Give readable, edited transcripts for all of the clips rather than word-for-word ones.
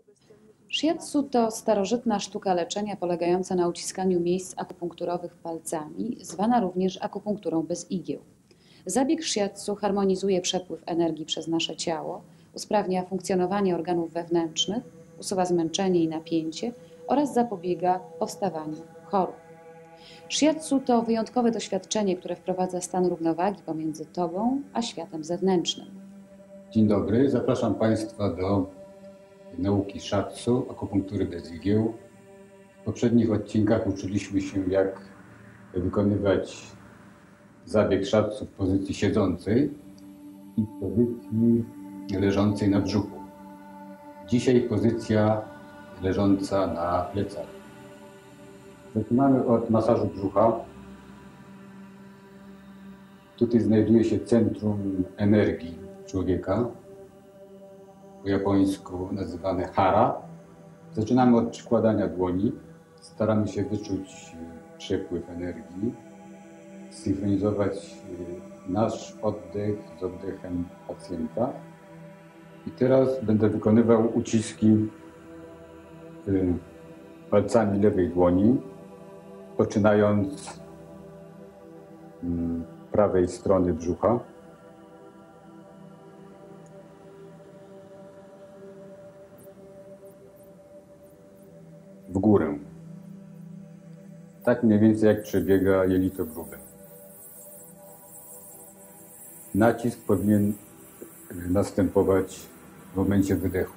Shiatsu to starożytna sztuka leczenia polegająca na uciskaniu miejsc akupunkturowych palcami, zwana również akupunkturą bez igieł. Zabieg shiatsu harmonizuje przepływ energii przez nasze ciało, usprawnia funkcjonowanie organów wewnętrznych, usuwa zmęczenie i napięcie oraz zapobiega powstawaniu chorób. Shiatsu to wyjątkowe doświadczenie, które wprowadza stan równowagi pomiędzy Tobą a światem zewnętrznym. Dzień dobry, zapraszam Państwa do nauki shiatsu, akupunktury bez igieł. W poprzednich odcinkach uczyliśmy się, jak wykonywać zabieg shiatsu w pozycji siedzącej i w pozycji leżącej na brzuchu. Dzisiaj pozycja leżąca na plecach. Zaczynamy od masażu brzucha. Tutaj znajduje się centrum energii człowieka, po japońsku nazywane hara. Zaczynamy od przykładania dłoni. Staramy się wyczuć przepływ energii, synchronizować nasz oddech z oddechem pacjenta. I teraz będę wykonywał uciski palcami lewej dłoni, poczynając prawej strony brzucha. W górę. Tak mniej więcej jak przebiega jelito grube. Nacisk powinien następować w momencie wydechu.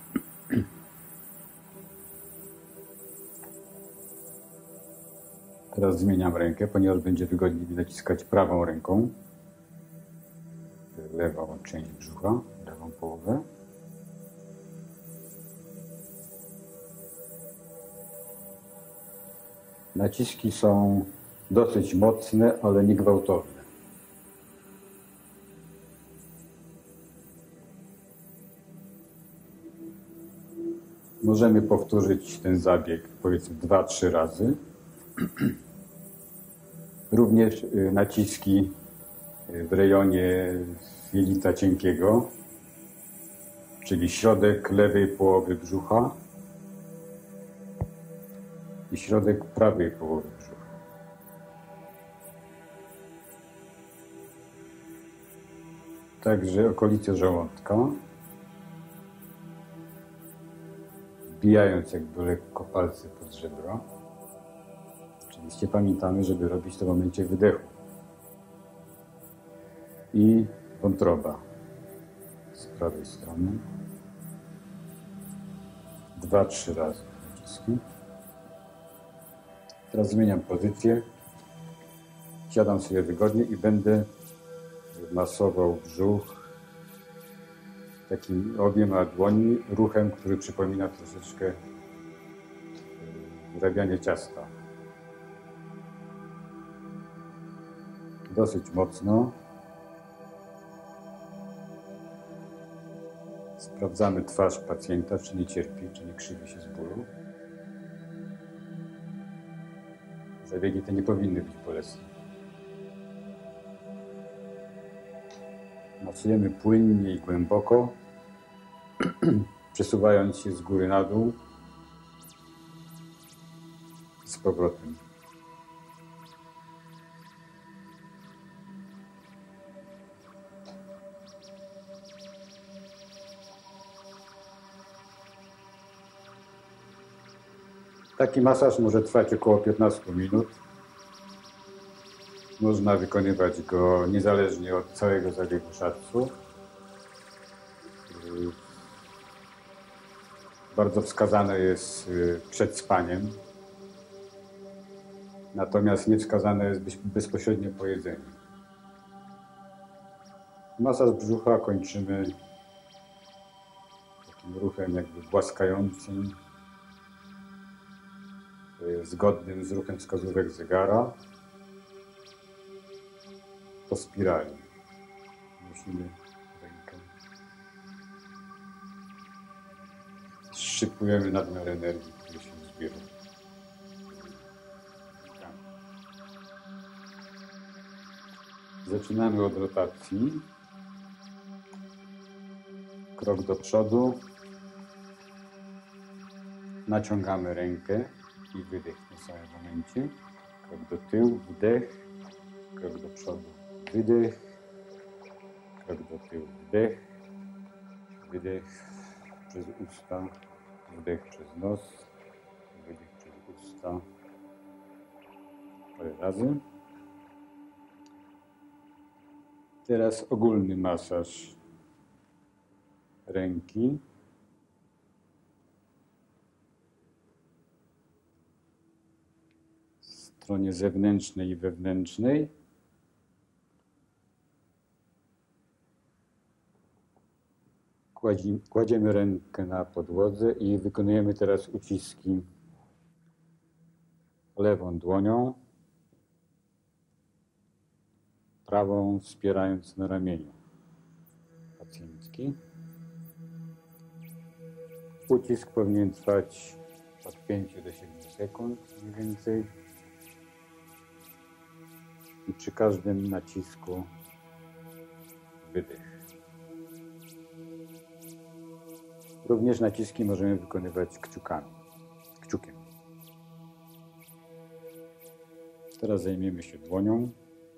Teraz zmieniam rękę, ponieważ będzie wygodniej naciskać prawą ręką lewą część brzucha, lewą połowę. Naciski są dosyć mocne, ale nie gwałtowne. Możemy powtórzyć ten zabieg powiedzmy 2-3 razy. Również naciski w rejonie jelita cienkiego, czyli środek lewej połowy brzucha i środek prawej połowy brzucha. Także okolice żołądka, wbijając jakby lekko palce pod żebro. Oczywiście pamiętamy, żeby robić to w momencie wydechu. I wątroba z prawej strony. 2-3 razy naciski. Teraz zmieniam pozycję. Siadam sobie wygodnie i będę masował brzuch takim obiema dłoni, ruchem, który przypomina troszeczkę zrabianie ciasta. Dosyć mocno. Sprawdzamy twarz pacjenta, czy nie cierpi, czy nie krzywi się z bólu. Zabiegi te nie powinny być bolesne. Masujemy płynnie i głęboko, przesuwając się z góry na dół i z powrotem. Taki masaż może trwać około 15 minut. Można wykonywać go niezależnie od całego zabiegu shiatsu. Bardzo wskazane jest przed spaniem. Natomiast niewskazane jest bezpośrednio po jedzeniu. Masaż brzucha kończymy takim ruchem jakby głaskającym, zgodnym z ruchem wskazówek zegara po spirali. Musimy rękę. Szczypujemy nadmiar energii, który się zbiera. Zaczynamy od rotacji. Krok do przodu. Naciągamy rękę i wydech w tym samym momencie. Krok do tyłu, wdech, krok do przodu, wydech, krok do tyłu, wdech, wydech przez usta, wdech przez nos, wydech przez usta. Parę razy. Teraz ogólny masaż ręki. W stronie zewnętrznej i wewnętrznej. Kładziemy rękę na podłodze i wykonujemy teraz uciski lewą dłonią, prawą wspierając na ramieniu pacjentki. Ucisk powinien trwać od 5 do 7 sekund mniej więcej i przy każdym nacisku wydech. Również naciski możemy wykonywać kciukiem. Teraz zajmiemy się dłonią.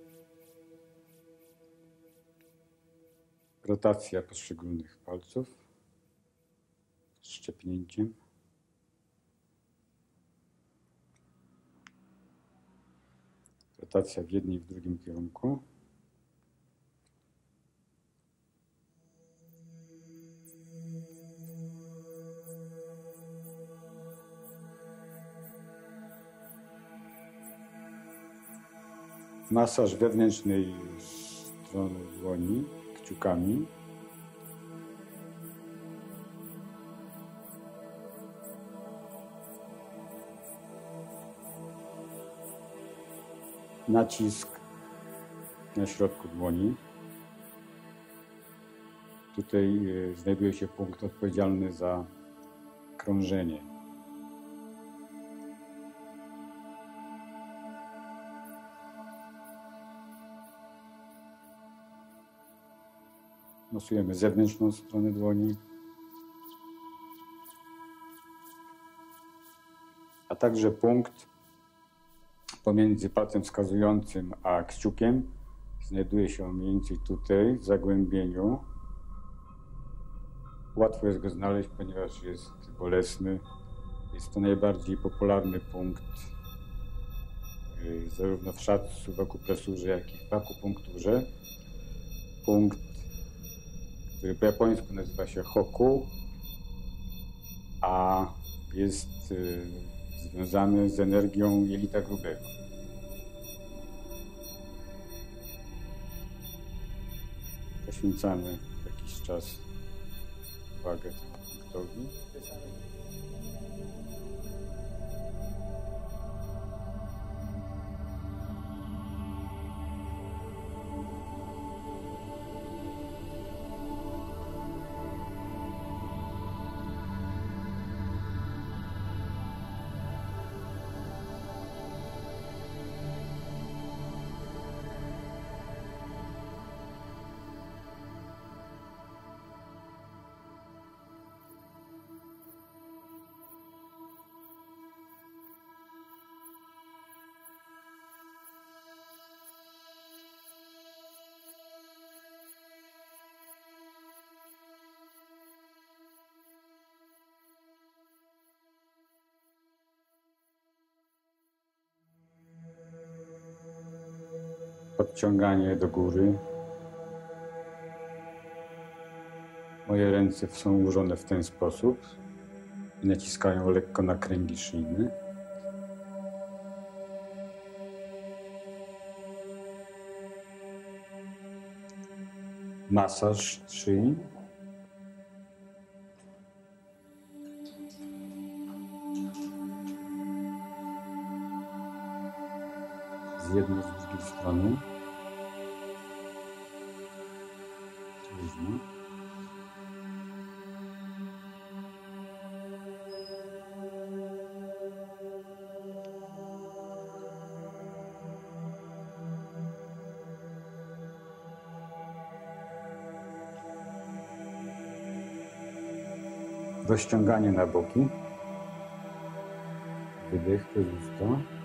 Rotacja poszczególnych palców z szczepnięciem. Rotacja w jednym i w drugim kierunku. Masaż wewnętrznej strony dłoni kciukami. Nacisk na środku dłoni. Tutaj znajduje się punkt odpowiedzialny za krążenie. Masujemy zewnętrzną stronę dłoni, a także punkt pomiędzy palcem wskazującym a kciukiem. Znajduje się on mniej więcej tutaj, w zagłębieniu. Łatwo jest go znaleźć, ponieważ jest bolesny. Jest to najbardziej popularny punkt zarówno w shiatsu, w akupresurze, jak i w akupunkturze. Punkt, który po japońsku nazywa się Hoku, a jest związany z energią jelita grubego. Poświęcamy jakiś czas uwagę temu punktowi. Podciąganie do góry. Moje ręce są ułożone w ten sposób i naciskają lekko na kręgi szyjne. Masaż szyi. Z jednej, z drugiej strony. Luźno. Rozciąganie na boki. wydech przez usta.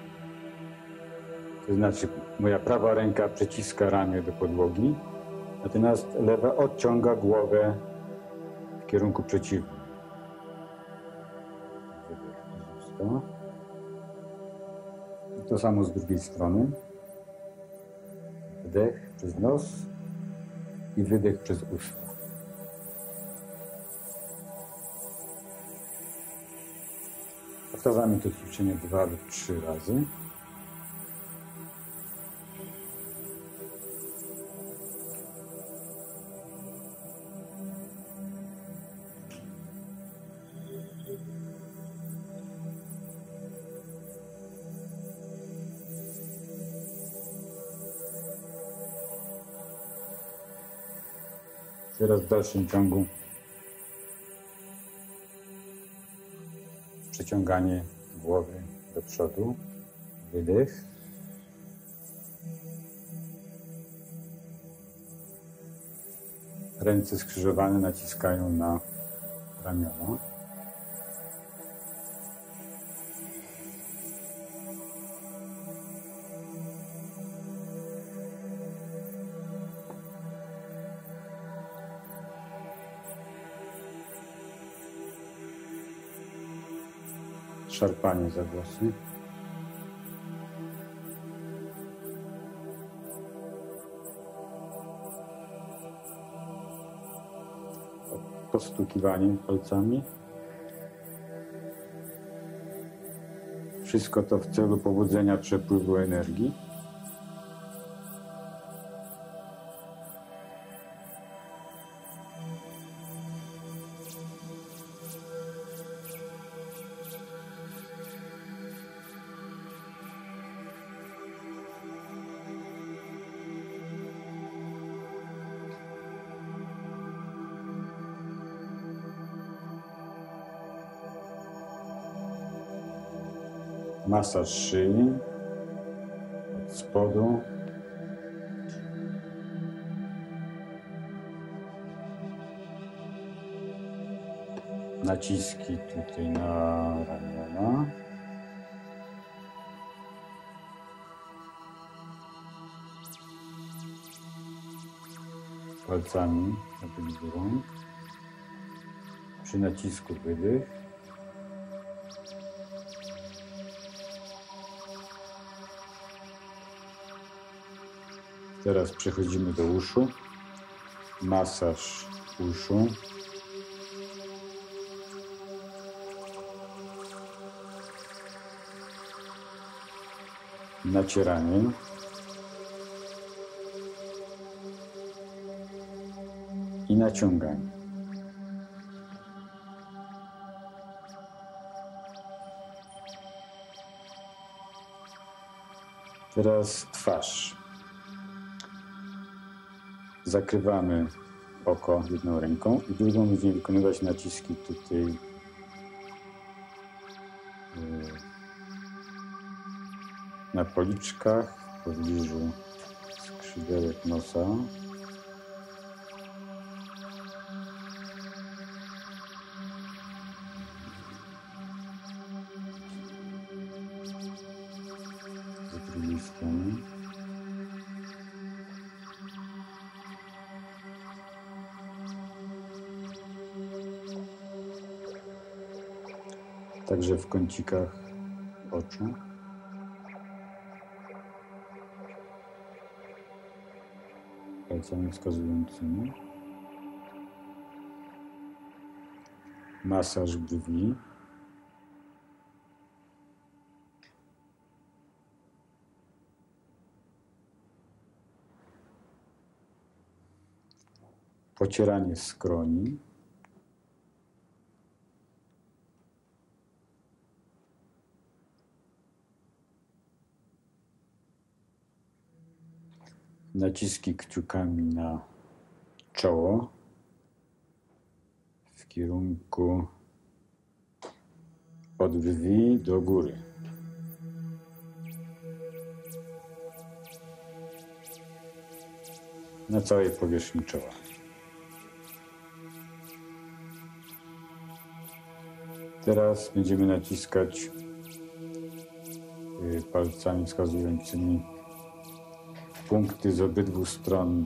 To znaczy moja prawa ręka przyciska ramię do podłogi, natomiast lewa odciąga głowę w kierunku przeciwnym. Wydech przez usta. I to samo z drugiej strony. Wdech przez nos i wydech przez usta. Powtarzamy to ćwiczenie 2 lub 3 razy. Teraz w dalszym ciągu przeciąganie głowy do przodu, wydech. Ręce skrzyżowane naciskają na ramiona. Szarpanie za włosy. Postukiwanie palcami. Wszystko to w celu pobudzenia przepływu energii. Masaż szyi od spodu. Naciski tutaj na ramiona. Palcami na rąk. Przy nacisku wydech. Teraz przechodzimy do uszu. Masaż uszu. Nacieranie. I naciąganie. Teraz twarz. Zakrywamy oko jedną ręką i drugą będziemy wykonywać naciski tutaj na policzkach, w pobliżu skrzydełek nosa. Z drugiej strony. Także w kącikach oczu. Palcami wskazującymi. Masaż brwi. Pocieranie skroni. Naciski kciukami na czoło w kierunku od brwi do góry. Na całej powierzchni czoła. Teraz będziemy naciskać palcami wskazującymi punkty z obydwu stron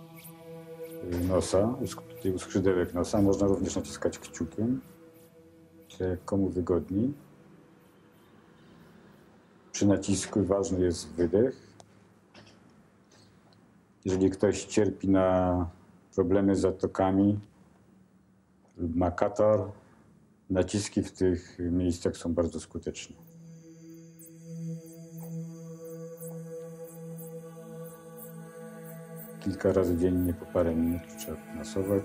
nosa, u skrzydełek nosa. Można również naciskać kciukiem, jak komu wygodniej. Przy nacisku ważny jest wydech. Jeżeli ktoś cierpi na problemy z zatokami lub ma katar, naciski w tych miejscach są bardzo skuteczne. Kilka razy dziennie po parę minut trzeba masować.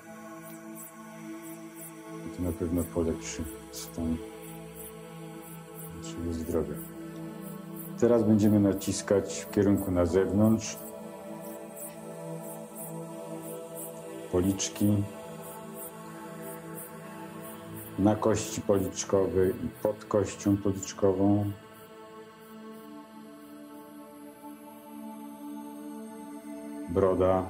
I to na pewno polepszy stan naszego zdrowia. Teraz będziemy naciskać w kierunku na zewnątrz. Policzki, na kości policzkowej i pod kością policzkową. Broda.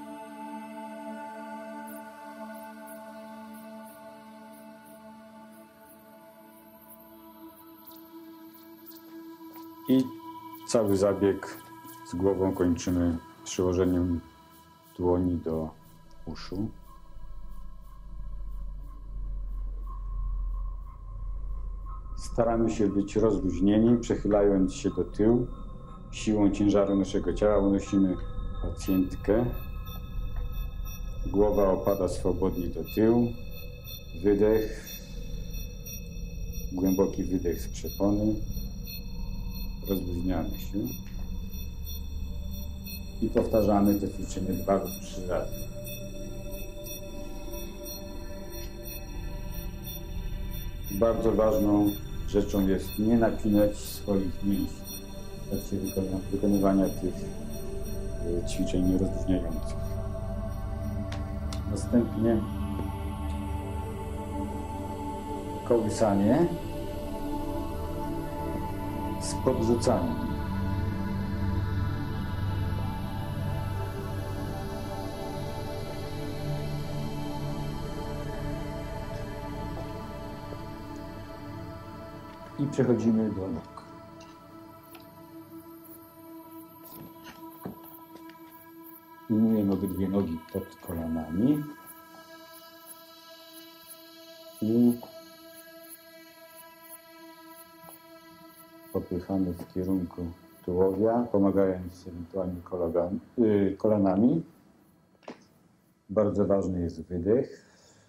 I cały zabieg z głową kończymy przyłożeniem dłoni do uszu. Staramy się być rozluźnieni, przechylając się do tyłu. Siłą ciężaru naszego ciała unosimy pacjentkę. Głowa opada swobodnie do tyłu. Wydech. Głęboki wydech z przepony. Rozluźniamy się. I powtarzamy to ćwiczenie 2 lub 3 razy. Bardzo ważną rzeczą jest nie napinać swoich mięśni w trakcie wykonywania tych ćwiczeń rozluźniających. Następnie kołysanie z podrzucaniem. I przechodzimy do nóg. Ujmujemy obydwie nogi pod kolanami i popychamy w kierunku tułowia, pomagając ewentualnie kolanami. Bardzo ważny jest wydech.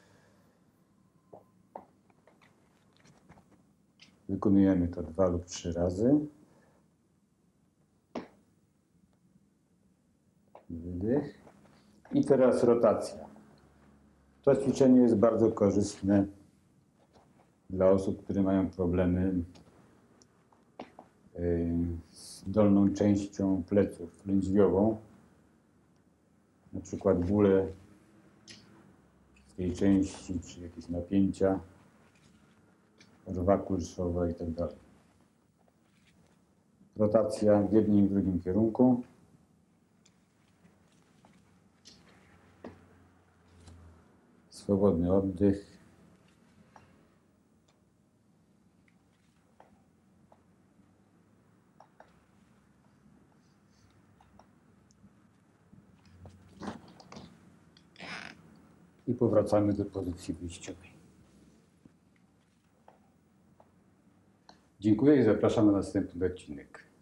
Wykonujemy to 2 lub 3 razy. Wydech. I teraz rotacja. To ćwiczenie jest bardzo korzystne dla osób, które mają problemy z dolną częścią pleców, lędźwiową. Na przykład bóle w tej części, czy jakieś napięcia, rwa kulszowa i tak dalej. Rotacja w jednym i w drugim kierunku. Swobodny oddech. I powracamy do pozycji wyjściowej. Dziękuję i zapraszam na następny odcinek.